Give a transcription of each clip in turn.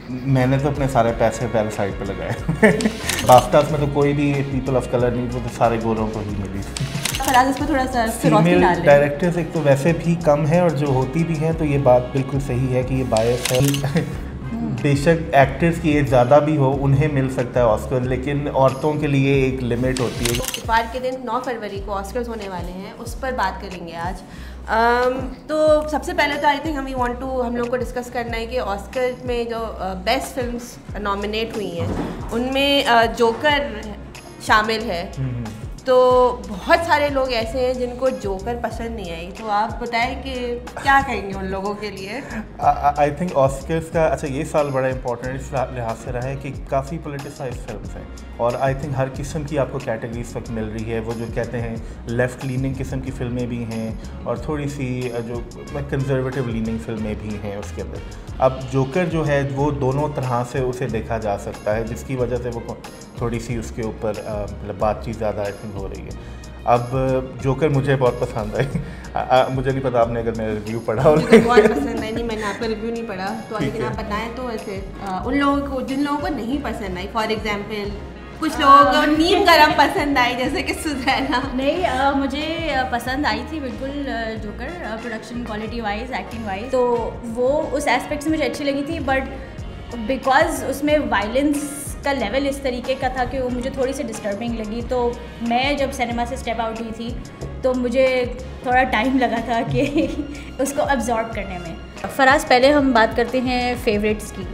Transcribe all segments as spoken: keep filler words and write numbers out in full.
میں نے تو اپنے سارے پیسے پیراسائٹ پہ لگائے. بافٹاس میں تو کوئی بھی پیپل آف کلر نہیں, وہ تو سارے گوروں کو ہی ملی. فراز اس میں تھوڑا سا فیمیل ڈائریکٹرز ایک تو ویسے بھی کم ہیں, اور جو ہوتی بھی ہیں تو یہ بات بالکل صحیح ہے کہ یہ باعث ہے. بے شک ایکٹرز کی ایج زیادہ بھی ہو انہیں مل سکتا ہے آسکر, لیکن عورتوں کے لیے ایک لمٹ ہوتی ہے. اتوار کے دن نو فروری کو آسکرز ہونے والے ہیں, اس پر بات کریں گے آج. تو سب سے پہلے تو آئی تھنک ہم وانٹ ٹو ہم لوگ کو ڈسکس کرنا ہے کہ آسکر میں جو بیسٹ فلمس نامینیٹ ہوئی ہیں ان میں جوکر شامل ہے. تو بہت سارے لوگ ایسے ہیں جن کو جوکر پسند نہیں آئی, تو آپ بتائیں کہ کیا کہیں گے ان لوگوں کے لیے. آئی تھنک آسکرز کا اچھا یہ سال بڑا امپورٹنٹ اس لحاظ سے رہا ہے کہ کافی پولیٹیسائز فلمس ہیں, اور آئی تھنک ہر قسم کی آپ کو کیٹیگری اس وقت مل رہی ہے. وہ جو کہتے ہیں لیفٹ لیننگ قسم کی فلمیں بھی ہیں, اور تھوڑی سی جو کنزرویٹو لیننگ فلمیں بھی ہیں اس کے اندر. اب جوکر جو ہے وہ دونوں طرح سے اسے دیکھا جا سکتا ہے, جس کی وجہ سے وہ تھوڑی سی اس کے اوپر مطلب بات چیت زیادہ آئی تھنک ہو رہی ہے. اب جوکر مجھے بہت پسند آئی. مجھے نہیں پتا آپ نے اگر میرا ریویو پڑھا ہو. مجھے بہت پسند ہے, نہیں میں نے آپ کا ریویو نہیں پڑھا, تو لیکن آپ بتائیں تو ایسے ان لوگوں کو جن لوگوں کو نہیں پسند آئی, فار ایگزامپل کچھ لوگوں کو نیم گرم پسند آئی جیسے کہ سزینا. نہیں مجھے پسند آئی تھی بالکل Joker, production quality wise, acting wise, تو وہ اس ایسپیکٹ سے مجھے اچھی لگی تھی. بٹ بیکاز اس میں وائلنس کا لیول اس طریقے کا تھا کہ وہ مجھے تھوڑی سی ڈسٹربنگ لگی. تو میں جب سنیما سے اسٹیپ آؤٹ ہوئی تھی تو مجھے تھوڑا ٹائم لگا تھا کہ اس کو ابزارب کرنے میں. فراز پہلے ہم بات کرتے ہیں فیوریٹس کی.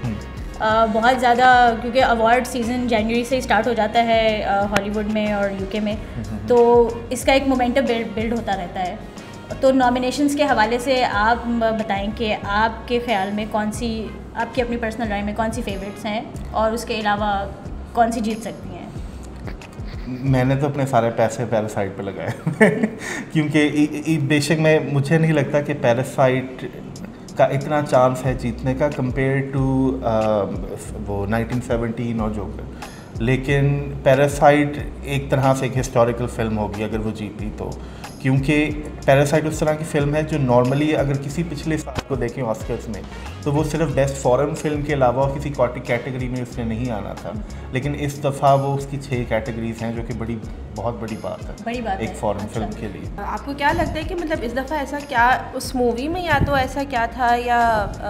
بہت زیادہ کیونکہ ایوارڈ سیزن جنوری سے اسٹارٹ ہو جاتا ہے ہالی ووڈ میں اور یو کے میں, تو اس کا ایک مومنٹم بلڈ ہوتا رہتا ہے. تو نامینیشنس کے حوالے سے آپ بتائیں کہ آپ کے خیال میں کون سی, آپ کی اپنی پرسنل رائے میں کون سی فیوریٹس ہیں, اور اس کے علاوہ کون سی جیت سکتی ہیں. میں نے تو اپنے سارے پیسے پیراسائٹ پہ لگائے, کیونکہ بے شک میں مجھے نہیں لگتا کہ پیراسائٹ کا اتنا چانس ہے جیتنے کا کمپیئر ٹو وہ نائنٹین سیونٹین اور جوکر. لیکن پیراسائٹ ایک طرح سے ایک ہسٹوریکل فلم ہوگی اگر وہ جیتی تو, کیونکہ پیراسائٹ اس طرح کی فلم ہے جو نارملی اگر کسی پچھلے سال کو دیکھیں آسکرز میں تو وہ صرف بیسٹ فارن فلم کے علاوہ کسی کیٹیگری میں اس نے نہیں آنا تھا. لیکن اس دفعہ وہ اس کی چھ کیٹیگریز ہیں, جو کہ بڑی بہت بڑی بات ہے بڑی بات ایک فارن فلم کے لیے. آپ کو کیا لگتا ہے کہ مطلب اس دفعہ ایسا کیا اس مووی میں, یا تو ایسا کیا تھا یا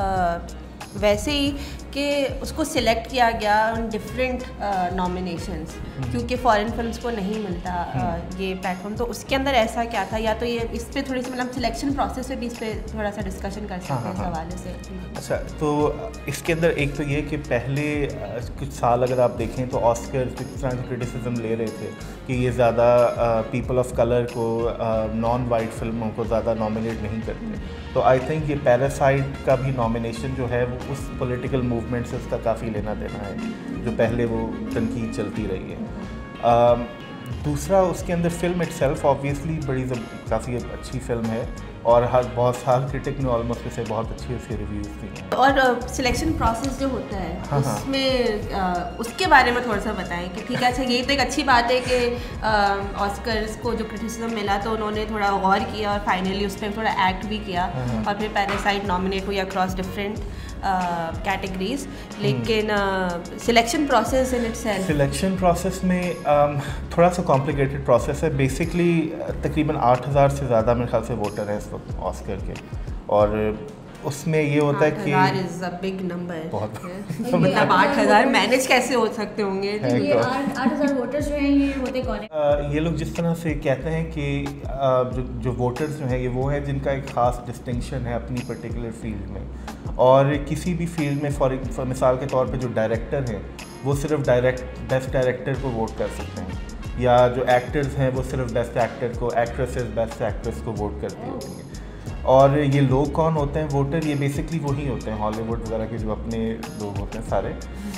ویسے ہی کہ اس کو سلیکٹ کیا گیا ان ڈفرینٹ نامینیشنس, کیونکہ فارن فلمس کو نہیں ملتا یہ پلیٹ فارم, تو اس کے اندر ایسا کیا تھا, یا تو یہ اس پہ تھوڑی سی مطلب سلیکشن پروسیس پہ بھی اس پہ تھوڑا سا ڈسکشن کر سکتے ہیں اس حوالے سے. اچھا, تو اس کے اندر ایک تو یہ کہ پہلے کچھ سال اگر آپ دیکھیں تو آسکر اس طرح کی کرٹیسزم لے رہے تھے کہ یہ زیادہ پیپل آف کلر کو, نان وائٹ فلموں کو زیادہ نامینیٹ نہیں کرتے. تو آئی تھنک یہ پیراسائٹ کا بھی نامینیشن جو ہے وہ اس پولیٹیکل موومنٹ سے اس کا کافی لینا دینا ہے, جو پہلے وہ تنقید چلتی رہی ہے. دوسرا اس کے اندر فلم اٹ سیلف آبویسلی بڑی کافی اچھی فلم ہے, اور ہر بہت سال کرٹک نے آلموسٹ اسے بہت اچھی اسے ریویوز دی ہیں. اور سلیکشن پروسیس جو ہوتا ہے اس میں اس کے بارے میں تھوڑا سا بتائیں کہ ٹھیک ہے. اچھا, یہ تو ایک اچھی بات ہے کہ آسکرز کو جو کرٹیسزم ملا تو انہوں نے تھوڑا غور کیا اور فائنلی اس پہ تھوڑا ایکٹ بھی کیا, اور پھر پیراسائٹ نامینیٹ ہوئی اکراس ڈفرینٹ کیٹیگریز. لیکن selection process in itself selection process میں تھوڑا سا کمپلیکیٹڈ پروسیس ہے. بیسکلی تقریباً آٹھ ہزار سے زیادہ میرے خیال سے ووٹر ہیں اس وقت آسکر کے, اور اس میں یہ ہوتا ہے کہ بگ نمبر بہت مطلب آٹھ ہزار مینیج کیسے ہو سکتے ہوں گے. آٹھ ہزار ووٹرز جو ہیں یہ ہوتے کون ہیں؟ یہ لوگ جس طرح سے کہتے ہیں کہ جو ووٹرز جو ہیں یہ وہ ہیں جن کا ایک خاص ڈسٹنکشن ہے اپنی پرٹیکولر فیلڈ میں, اور کسی بھی فیلڈ میں فار مثال کے طور پہ جو ڈائریکٹر ہیں وہ صرف ڈائریکٹ بیسٹ ڈائریکٹر کو ووٹ کر سکتے ہیں, یا جو ایکٹرز ہیں وہ صرف بیسٹ ایکٹر کو, ایکٹریسز بیسٹ ایکٹریس کو ووٹ کرتی ہوتی ہیں. اور یہ لوگ کون ہوتے ہیں ووٹر, یہ بیسکلی وہی ہوتے ہیں ہالی ووڈ وغیرہ کے جو اپنے لوگ ہوتے ہیں سارے,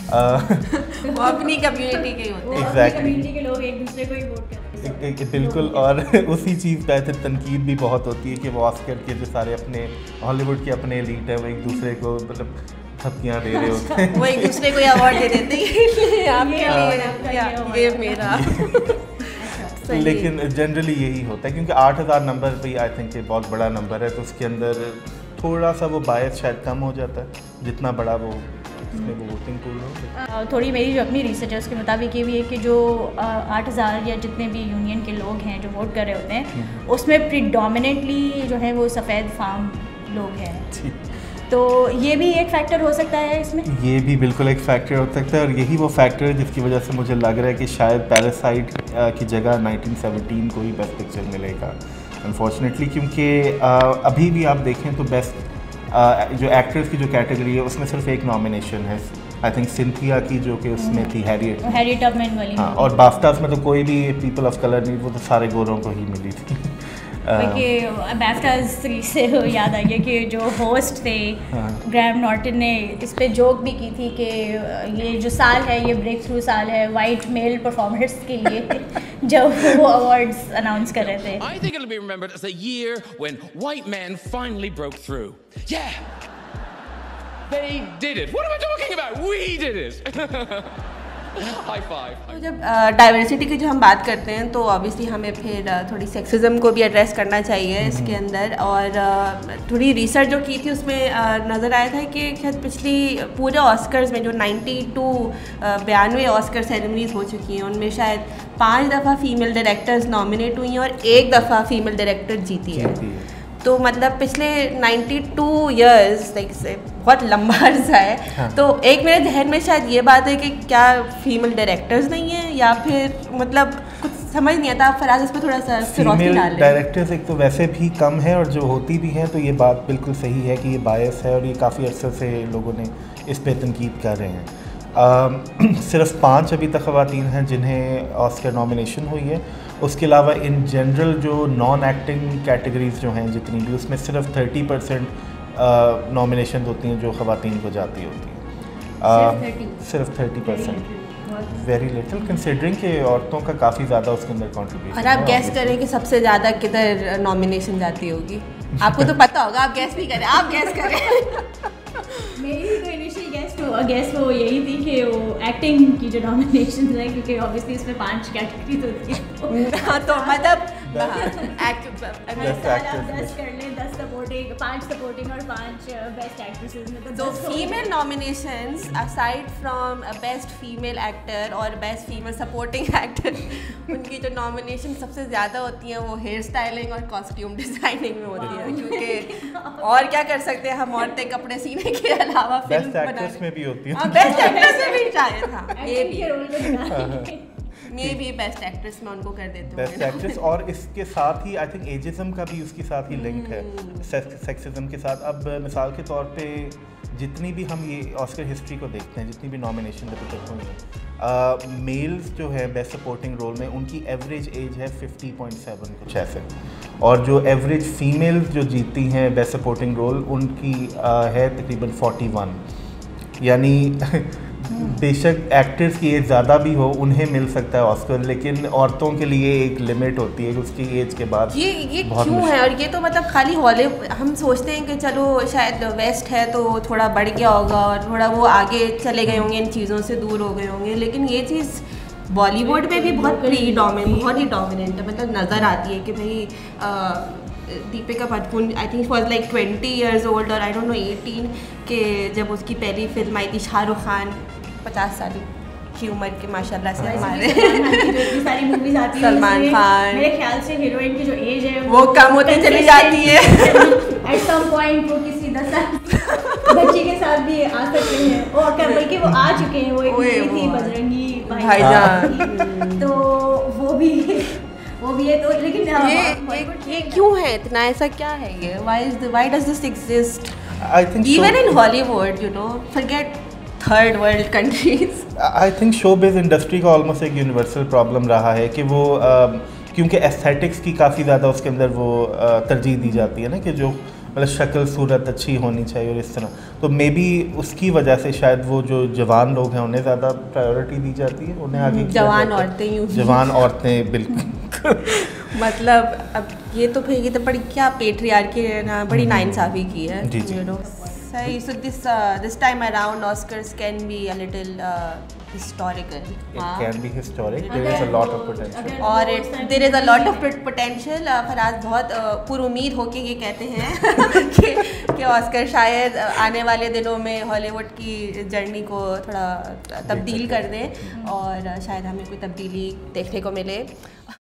وہ اپنی کمیونٹی کے ہوتے ہیں, ایگزیکٹلی کے لوگ ایک دوسرے کو ہی ووٹ کرتے ہیں بالکل. اور اسی چیز پہ پھر تنقید بھی بہت ہوتی ہے کہ وہ آسکر کے جو سارے اپنے ہالی ووڈ کے اپنے ایلیٹ ہیں وہ ایک دوسرے کو مطلب تھپکیاں دے رہے ہوتے ہیں, وہ ایک دوسرے کو ایوارڈ دے دیتے ہیں آپ کے لیے, یہ میرا. لیکن جنرلی یہی ہوتا ہے کیونکہ آٹھ ہزار نمبر بھی آئی تھنک بہت بڑا نمبر ہے, تو اس کے اندر تھوڑا سا وہ باعث شاید کم ہو جاتا ہے جتنا بڑا وہ اس میں وہ ووٹنگ پول ہو. تھوڑی میری جو اپنی ریسرچ ہے اس کے مطابق یہ بھی ہے کہ جو آٹھ ہزار یا جتنے بھی یونین کے لوگ ہیں جو ووٹ کر رہے ہوتے ہیں اس میں پریڈومیننٹلی جو ہے وہ سفید فام لوگ ہیں. تو یہ بھی ایک فیکٹر ہو سکتا ہے اس میں. یہ بھی بالکل ایک فیکٹر ہو سکتا ہے اور یہی وہ فیکٹر ہے جس کی وجہ سے مجھے لگ رہا ہے کہ شاید پیراسائٹ کی جگہ نائنٹین سیونٹین کو ہی بیسٹ پکچر ملے گا انفارچونیٹلی, کیونکہ ابھی بھی آپ دیکھیں تو بیسٹ جو ایکٹرز کی جو کیٹیگری ہے اس میں صرف ایک نامینیشن ہے, آئی تھنک سنتھیا کی جو کہ اس میں تھی ہیریٹ ہیریٹ ٹبمین والی. ہاں, اور بافٹاز میں تو کوئی بھی پیپل آف کلر نہیں, وہ تو سارے گوروں کو ہی ملی تھی. کہ بیفٹاز سے یاد آئی ہے کہ جو ہوسٹ تھے گریم نارٹن نے اس پہ جوک بھی کی تھی کہ یہ جو سال ہے یہ بریک تھرو سال ہے وائٹ میل پرفارمرز کے لیے جب وہ ایوارڈز اناؤنس کر رہے تھے. I think it'll be remembered as a year when white men finally broke through. Yeah, they did it. What am I talking about? We did it. High five. تو جب diversity کی جو ہم بات کرتے ہیں تو آبویسلی ہمیں پھر تھوڑی سیکسزم کو بھی ایڈریس کرنا چاہیے اس کے اندر, اور تھوڑی ریسرچ جو کی تھی اس میں نظر آیا تھا کہ شاید پچھلی پورے آسکرز میں جو نائنٹی ٹو بیانوے آسکر سیریمنیز ہو چکی ہیں ان میں شاید پانچ دفعہ فیمیل ڈائریکٹرز نامنیٹ ہوئی ہیں اور ایک دفعہ فیمیل ڈائریکٹر جیتی ہے. تو مطلب پچھلے نائنٹی ٹو ایئرز لائک سے بہت لمبا عرصہ ہے. تو ایک میرے ذہن میں شاید یہ بات ہے کہ کیا فیمیل ڈائریکٹرز نہیں ہیں یا پھر مطلب کچھ سمجھ نہیں آتا. فراز اس پہ تھوڑا سا روشنی ڈال. ڈائریکٹرز ایک تو ویسے بھی کم ہیں اور جو ہوتی بھی ہیں تو یہ بات بالکل صحیح ہے کہ یہ باعث ہے اور یہ کافی عرصے سے لوگوں نے اس پہ تنقید کر رہے ہیں. صرف پانچ ابھی تک خواتین ہیں جنہیں آسکر نامینیشن ہوئی ہے. اس کے علاوہ ان جنرل جو نان ایکٹنگ کیٹیگریز جو ہیں جتنی بھی اس میں صرف تھرٹی پرسینٹ نامینیشن ہوتی ہیں جو خواتین کو جاتی ہوتی ہیں, صرف thirty percent, very little considering کہ عورتوں کا کافی زیادہ اس کے اندر کنٹریبیوشن. اور آپ گیس کریں کہ سب سے زیادہ کدھر نامینیشن جاتی ہوگی؟ آپ کو تو پتہ ہوگا, آپ گیس بھی کریں, آپ گیس کریں. میری تو انیشیل گیس تو گیس وہ یہی تھی کہ وہ ایکٹنگ کی جو نامینیشنز ہیں کیونکہ اوبیسلی اس میں پانچ کیٹیگریز ہوتی ہیں تو مطلب دس کر لیں, دس سپورٹنگ, پانچ سپورٹنگ اور پانچ بیسٹ ایکٹریسز میں. تو female nominations aside from best female actor اور بیسٹ فیمیل سپورٹنگ ایکٹر ان کی جو نامینیشن سب سے زیادہ ہوتی ہیں وہ ہیئر اسٹائلنگ اور کاسٹیوم ڈیزائننگ میں ہوتی ہے, کیونکہ اور کیا کر سکتے ہیں ہم عورتیں کپڑے سینے کے علاوہ فلم بیسٹ میں بھی ہوتی ہیں, بیسٹ ایکٹریس میں بھی شاید. ہاں یہ بھی میں بھی بیسٹ ایکٹریس میں ان کو کر دیتے ہیں بیسٹ ایکٹریس. اور اس کے ساتھ ہی آئی تھنک ایجزم کا بھی اس کے ساتھ ہی لنک ہے سیکسزم کے ساتھ. اب مثال کے طور پہ جتنی بھی ہم یہ آسکر ہسٹری کو دیکھتے ہیں, جتنی بھی نامینیشن ابھی تک ہوئی ہیں, میلز جو ہیں بیسٹ سپورٹنگ رول میں ان کی ایوریج ایج ہے ففٹی پوائنٹ سیون کچھ ایسے, اور جو ایوریج فیمیلز جو جیتی ہیں بیسٹ سپورٹنگ رول ان کی ہے تقریباً فورٹی ون. یعنی بے شک ایکٹرز کی ایج زیادہ بھی ہو انہیں مل سکتا ہے آسکر, لیکن عورتوں کے لیے ایک لمٹ ہوتی ہے کہ اس کی ایج کے بعد. یہ یہ کیوں ہے؟ اور یہ تو مطلب خالی ہالی ہم سوچتے ہیں کہ چلو شاید ویسٹ ہے تو تھوڑا بڑھ گیا ہوگا اور تھوڑا وہ آگے چلے گئے ہوں گے, ان چیزوں سے دور ہو گئے ہوں گے, لیکن یہ چیز بالی ووڈ میں بھی بہت پری ڈومیننٹ بہت ہی ڈومیننٹ ہے. مطلب نظر آتی ہے کہ بھائی Deepika Padukone I think was like twenty years old اور آئی ڈونٹ نو ایٹین کہ جب اس کی پہلی فلم آئی تھی شاہ رخ خان پچاس سال کی عمر کے ماشاء اللہ سے ہمارے ساری موویز آتی ہیں. سلمان خان میرے خیال سے ہیروئن کی جو ایج ہے وہ کم ہوتی چلی جاتی ہے. ایٹ سم پوائنٹ وہ کسی دس سال بچی کے ساتھ بھی آ سکتے ہیں, اور بلکہ وہ آ چکے ہیں. وہ ایک مووی تھی بجرنگی بھائی جان, تو وہ بھی وہ بھی ہے. تو لیکن یہ کیوں ہے اتنا, ایسا کیا ہے یہ, why why does this exist I think even in Hollywood, you know, forget third world countries. I think show biz industry کا آلموسٹ ایک یونیورسل پرابلم رہا ہے کہ وہ کیونکہ ایستھیٹکس کی کافی زیادہ اس کے اندر وہ ترجیح دی جاتی ہے نا, کہ جو مطلب شکل صورت اچھی ہونی چاہیے اور اس طرح, تو مے بی اس کی وجہ سے شاید وہ جو جوان لوگ ہیں انہیں زیادہ پرائیورٹی دی جاتی ہے, انہیں آگے جوان عورتیں یوں جوان عورتیں بالکل مطلب اب یہ تو پھر یہ تو بڑی کیا پیٹریارکی ہے نا, بڑی ناانصافی کی ہے. جی جی صحیح. So this uh, this time around Oscars can be a little uh, historical. It can be historic. There is a lot of potential. اور دیر از اے لاٹ آف پوٹینشیل. فراز بہت پر امید ہو کے یہ کہتے ہیں کہ کہ آسکر شاید آنے والے دنوں میں ہالی ووڈ کی جرنی کو تھوڑا تبدیل کر دیں اور شاید ہمیں کوئی تبدیلی دیکھنے کو ملے.